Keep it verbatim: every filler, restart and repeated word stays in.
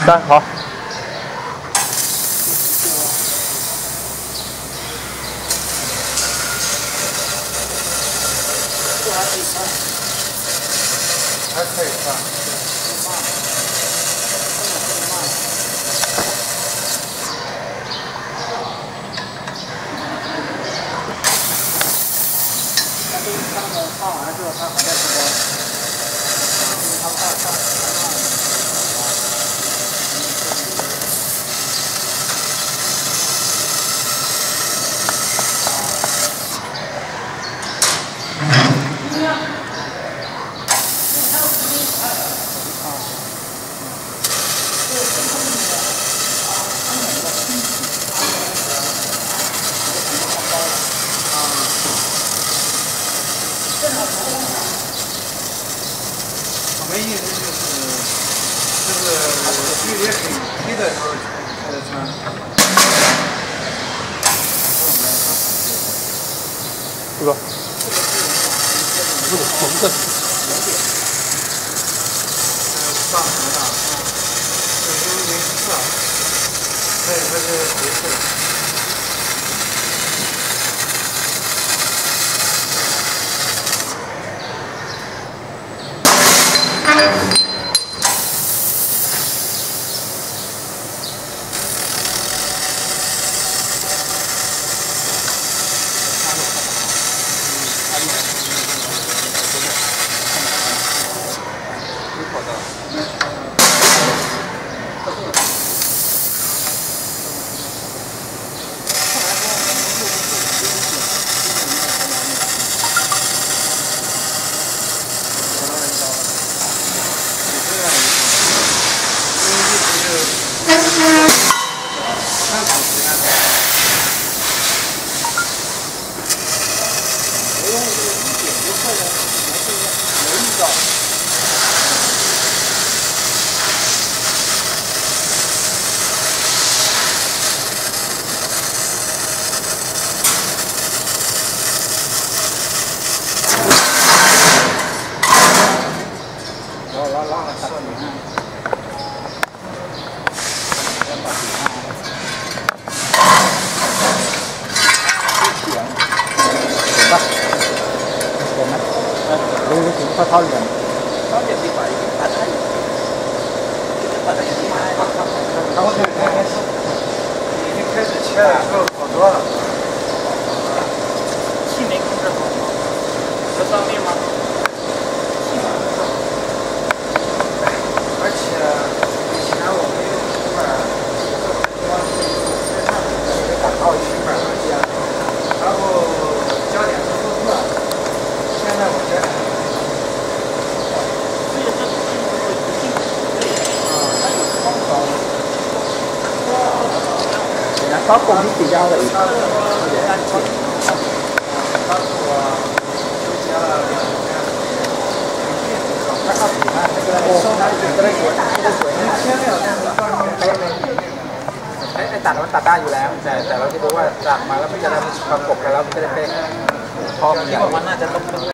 三好。 还可以放。但是他们放完了之后，他还在直播。他们放放放。 我们意思就是，就是距离很低的时候才穿。 这个，这个红的。 上什么的？这是零四，这这是回事。 快掏脸， 掏脸没关系，把它把它洗开。 然后就开始，已经开始切的时候好多了。 气没控制好吗？不方便吗？ 而且以前我们用平板，光是在上面给打到平板上去，然后焦点都不错。现在我觉得。 có cùng với tỷ giao vậy. ไอ้ตัดมันตัดได้อยู่แล้วแต่แต่เราที่รู้ว่าตัดมาแล้วมันจะได้ประกบกันแล้วมันจะได้เป๊ะพอมันน่าจะต้อง